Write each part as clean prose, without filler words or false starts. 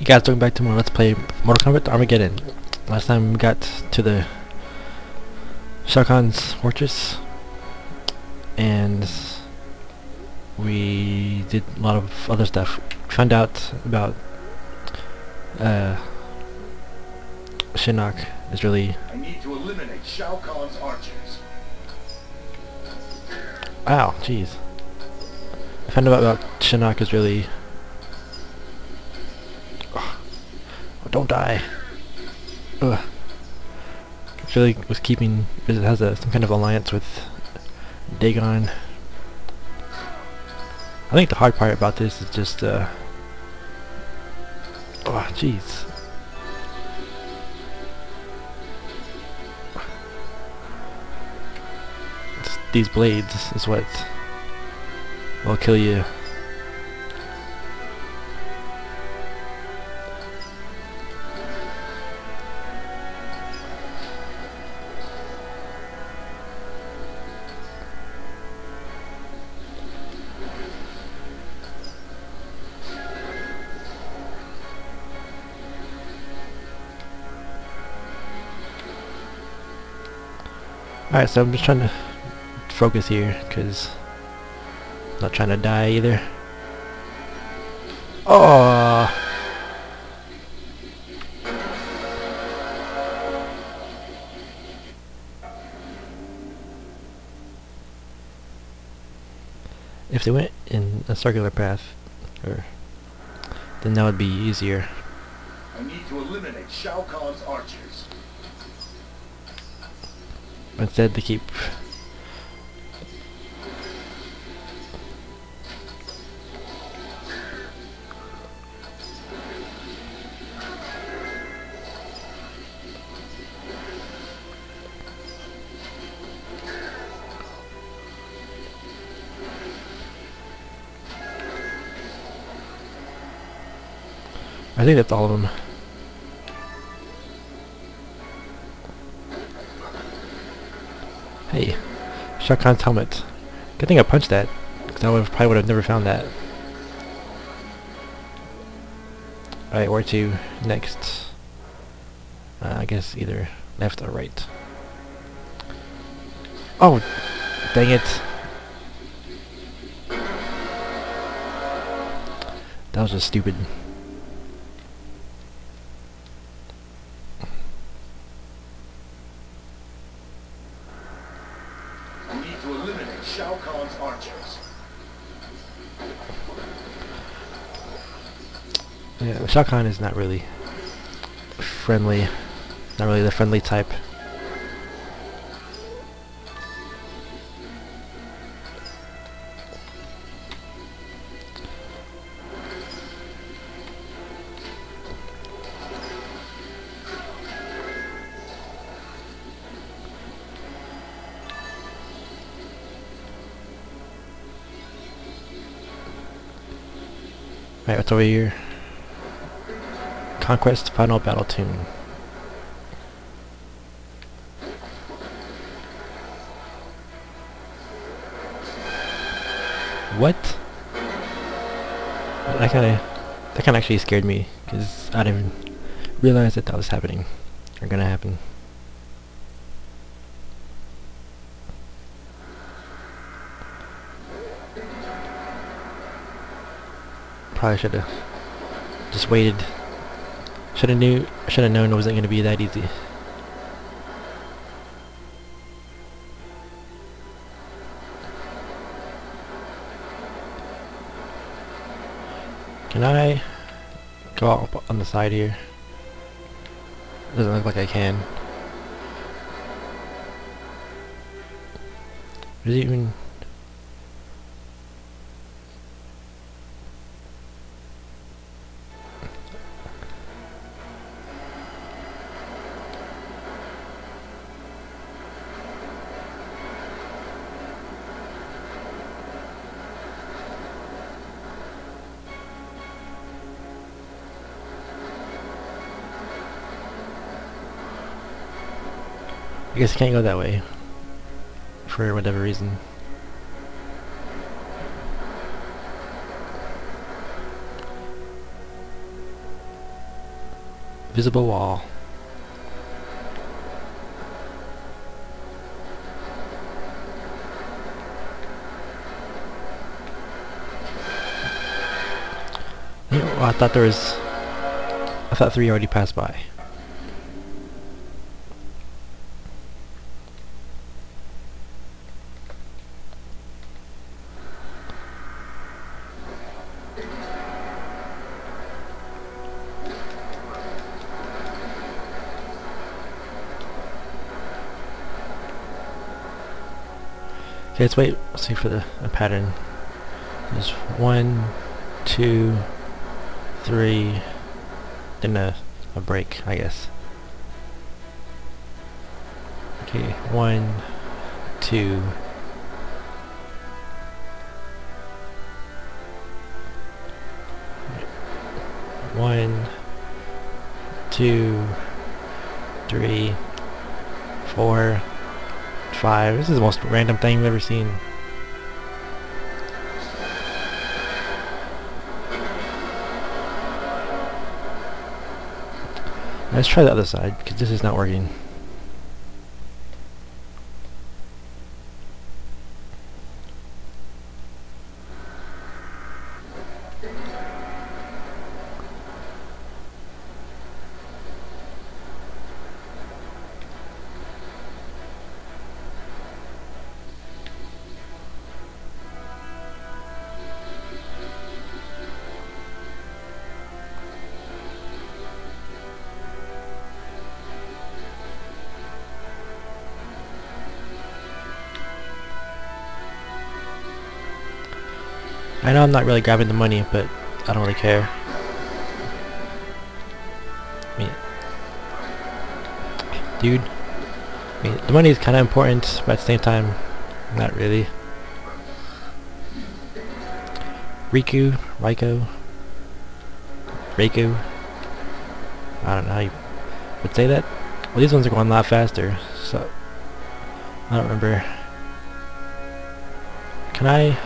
Guys, welcome back to more Let's Play Mortal Kombat Armageddon. Last time we got to the Shao fortress and we did a lot of other stuff. Found out about Shinnok is really... I need to eliminate Shao Kahn's archers. Ow, jeez. I found out about Shinnok is really... Oh, don't die. Ugh. It really was keeping... It has some kind of alliance with Taven. I think the hard part about this is just oh jeez. These blades is what will kill you. Alright, so I'm just trying to focus here, because I'm not trying to die either. Oh! If they went in a circular path, then that would be easier. I need to eliminate Shao Kahn's archers. Instead they keep I think that's all of them. Hey, Shao Kahn's helmet. Good thing I punched that, because I probably would have never found that. Alright, where to next? I guess either left or right. Oh, dang it. That was just stupid. Shao Kahn's archers. Yeah, Shao Kahn is not really friendly. Not really the friendly type. Alright, what's over here? Conquest Final Battle Tune. What? That kinda actually scared me, because I didn't even realize that was happening, or gonna happen. Probably should have just waited. Should have known it wasn't going to be that easy. Can I go up on the side here? Doesn't look like I can. Is it even? I guess I can't go that way, for whatever reason. Visible wall. Oh, I thought there was... I thought 3 already passed by. Okay, let's wait. Let's see for a pattern. There's 1, 2, 3, then a break, I guess. Okay, 1, 2. One, 2, 3, 4, 5. This is the most random thing I've ever seen. Let's try the other side, because this is not working. I know I'm not really grabbing the money, but I don't really care. I mean, dude, I mean, the money is kind of important, but at the same time, not really. Riku, I don't know how you would say that. Well, these ones are going a lot faster, so I don't remember. Can I?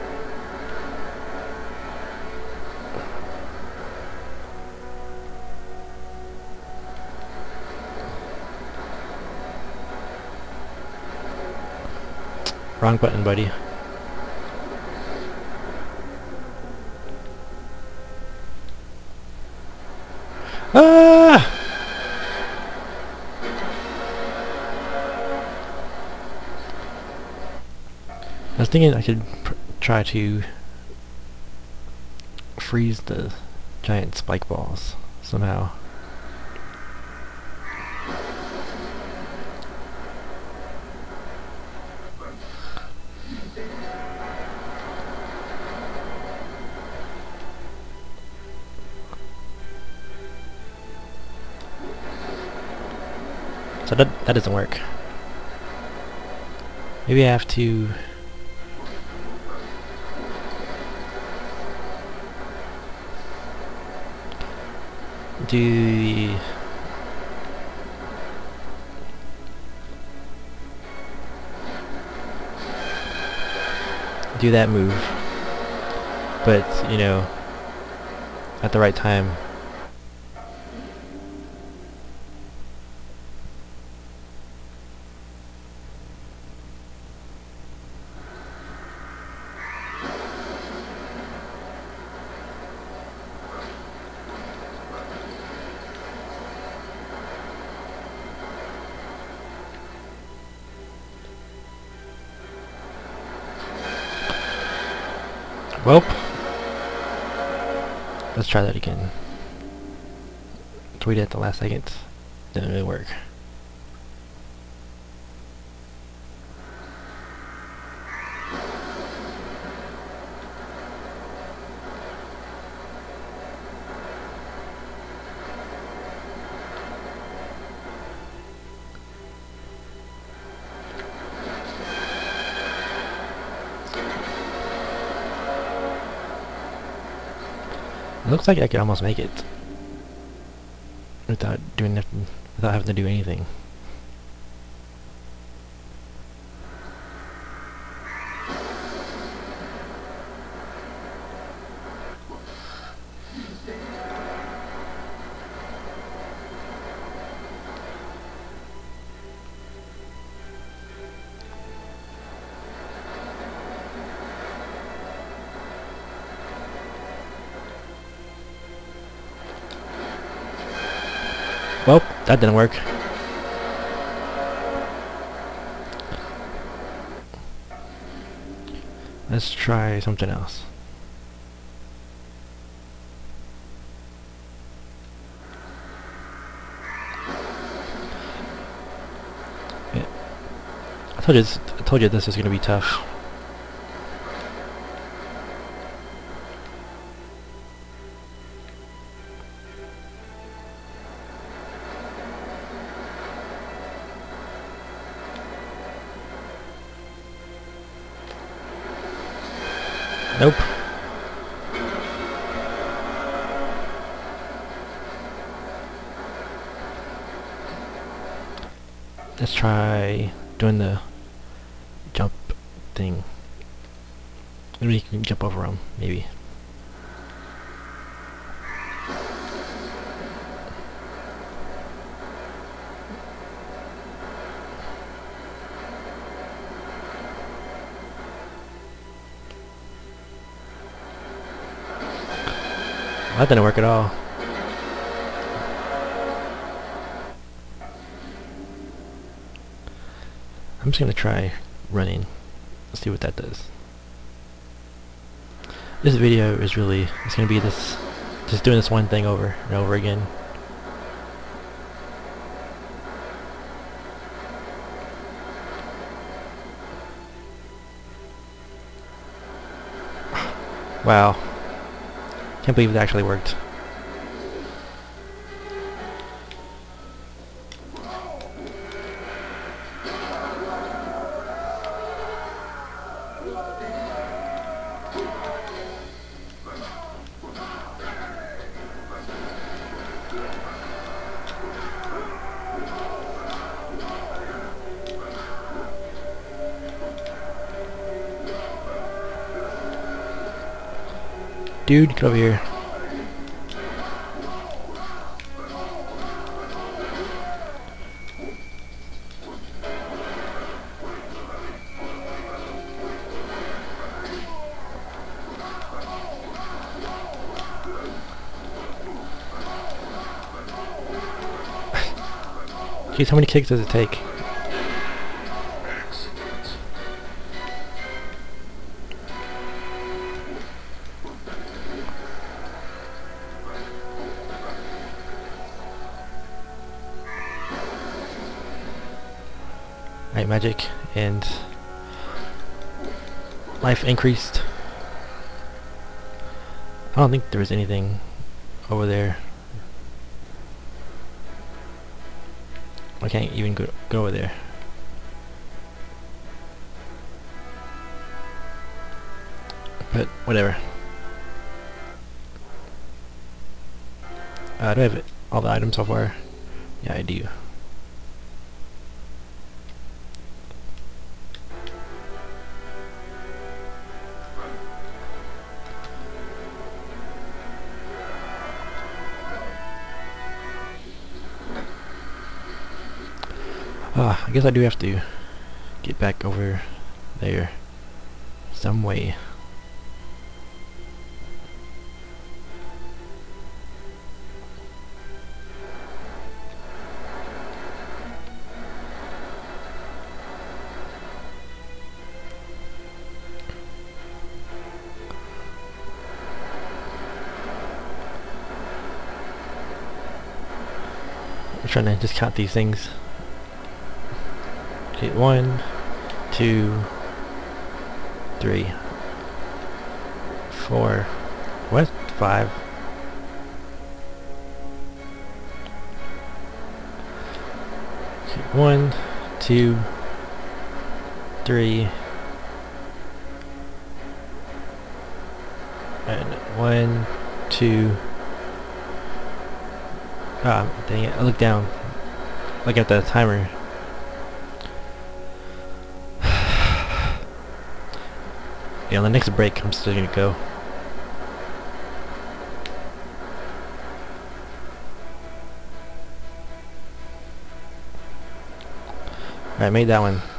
Wrong button, buddy. Ah! I was thinking I could try to freeze the giant spike balls somehow. So that doesn't work. Maybe I have to do that move, but you know, at the right time. Welp. Let's try that again. Tweet it at the last second. Didn't really work. It looks like I could almost make it without doing nothing, without having to do anything. Well, that didn't work. Let's try something else. Yeah. I told you this is gonna be tough. Nope. Let's try doing the jump thing. Maybe you can jump over them, maybe. That didn't work at all. I'm just gonna try running. Let's see what that does. This video is really, it's gonna be this, just doing this one thing over and over again. Wow. Can't believe it actually worked. Dude, get over here. Jeez, how many kicks does it take? Alright, magic and life increased. I don't think there was anything over there. I can't even go over there. But whatever. Do I have all the items so far? Yeah, I do. I guess I do have to get back over there some way. I'm trying to just count these things. Okay, 1, 2, 3, 4, what? 5. Okay, 1, 2, 3, and 1, 2. Ah, dang it! I looked down, look at the timer. Yeah, on the next break, I'm still gonna go. Alright, made that one.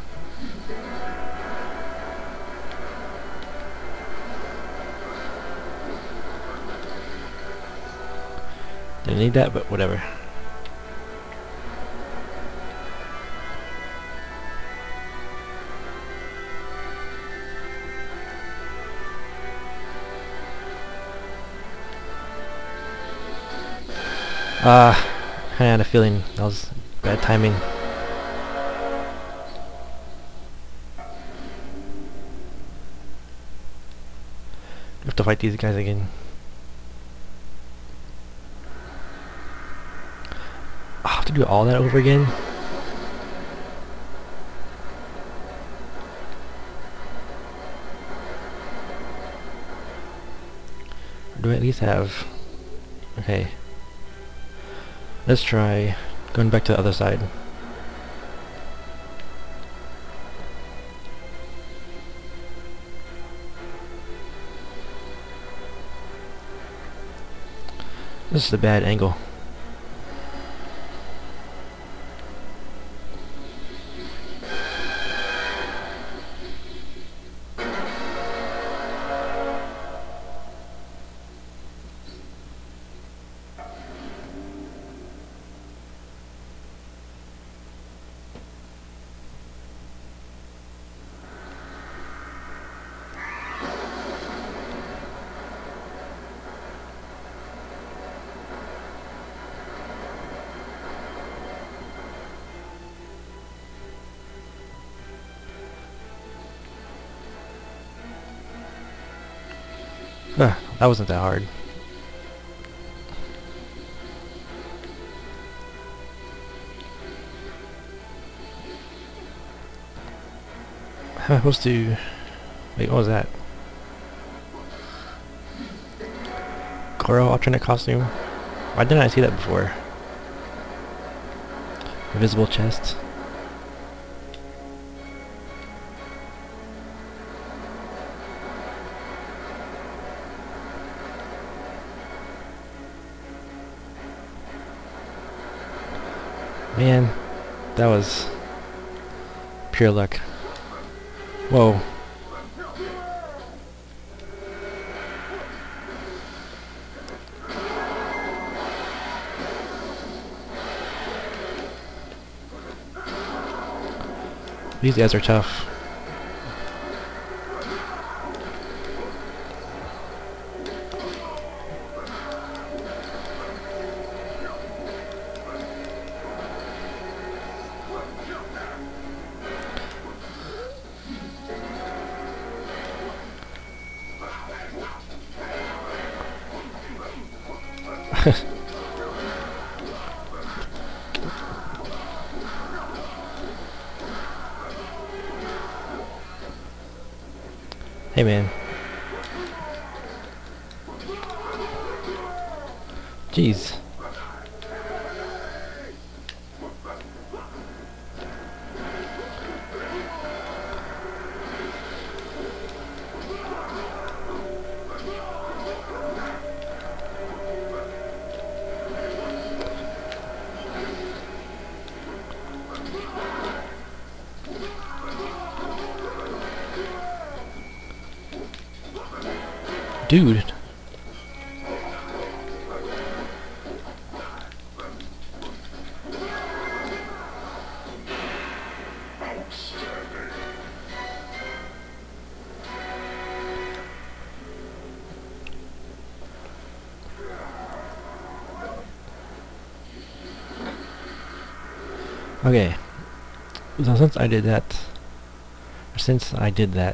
Didn't need that, but whatever. I had a feeling that was bad timing. I have to fight these guys again. I have to do all that over again. Do I at least have... Okay. Let's try going back to the other side. This is a bad angle. That wasn't that hard. How am I supposed to... Wait, what was that? Goro alternate costume? Why didn't I see that before? Invisible chest. Man, that was pure luck. Whoa. These guys are tough. Hey man. Jeez. Dude. Okay. So since I did that,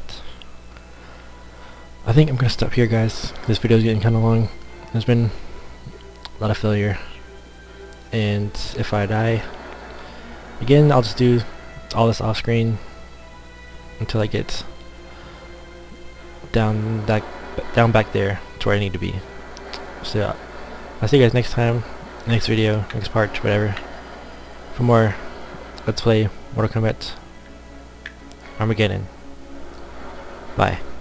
I think I'm gonna stop here, guys. This video is getting kind of long. There's been a lot of failure, and if I die again, I'll just do all this off screen until I get down back there to where I need to be. So I'll see you guys next time, next video, next part, whatever, for more Let's Play Mortal Kombat Armageddon. Bye.